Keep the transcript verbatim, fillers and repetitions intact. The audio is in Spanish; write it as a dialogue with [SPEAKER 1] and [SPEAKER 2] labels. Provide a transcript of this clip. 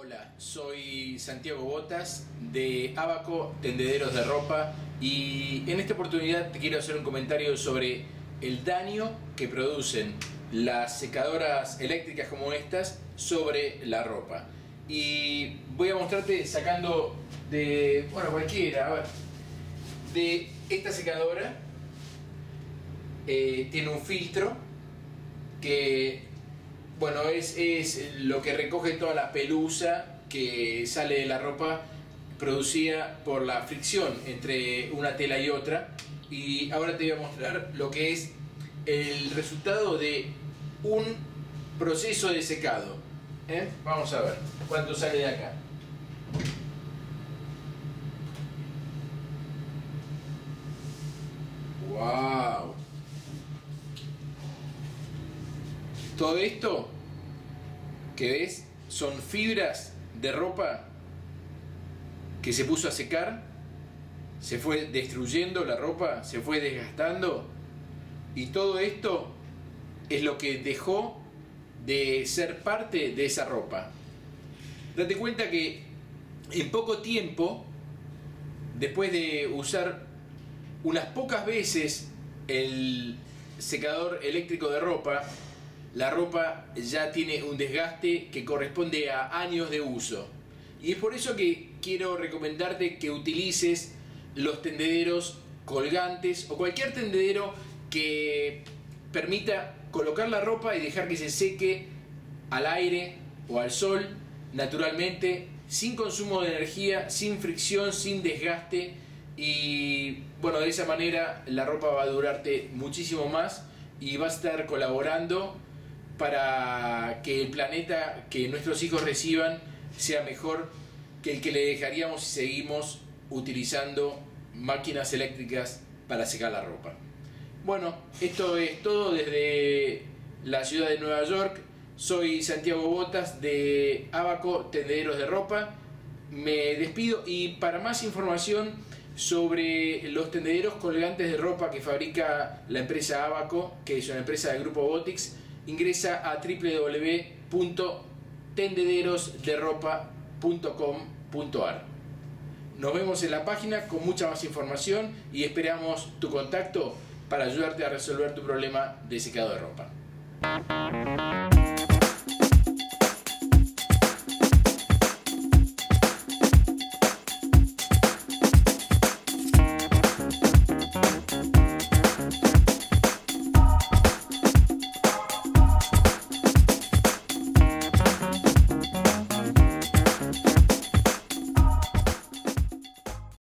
[SPEAKER 1] Hola, soy Santiago Botas de Abaco Tendederos de Ropa y en esta oportunidad te quiero hacer un comentario sobre el daño que producen las secadoras eléctricas como estas sobre la ropa. Y voy a mostrarte sacando de, bueno, cualquiera, a ver, de esta secadora. Eh, tiene un filtro que, bueno, es, es lo que recoge toda la pelusa que sale de la ropa producida por la fricción entre una tela y otra. Y ahora te voy a mostrar lo que es el resultado de un proceso de secado. ¿Eh? Vamos a ver cuánto sale de acá. ¡Wow! Todo esto que ves son fibras de ropa que se puso a secar, se fue destruyendo la ropa, se fue desgastando, y todo esto es lo que dejó de ser parte de esa ropa. Date cuenta que en poco tiempo, después de usar unas pocas veces el secador eléctrico de ropa, la ropa ya tiene un desgaste que corresponde a años de uso. Y es por eso que quiero recomendarte que utilices los tendederos colgantes o cualquier tendedero que permita colocar la ropa y dejar que se seque al aire o al sol naturalmente, sin consumo de energía, sin fricción, sin desgaste. Y bueno, de esa manera la ropa va a durarte muchísimo más y va a estar colaborando para que el planeta que nuestros hijos reciban sea mejor que el que le dejaríamos si seguimos utilizando máquinas eléctricas para secar la ropa. Bueno, esto es todo desde la ciudad de Nueva York. Soy Santiago Botas de Abaco Tendederos de Ropa. Me despido y para más información sobre los tendederos colgantes de ropa que fabrica la empresa Abaco, que es una empresa del grupo Botix, ingresa a w w w punto tendederos de ropa punto com punto a r. Nos vemos en la página con mucha más información y esperamos tu contacto para ayudarte a resolver tu problema de secado de ropa.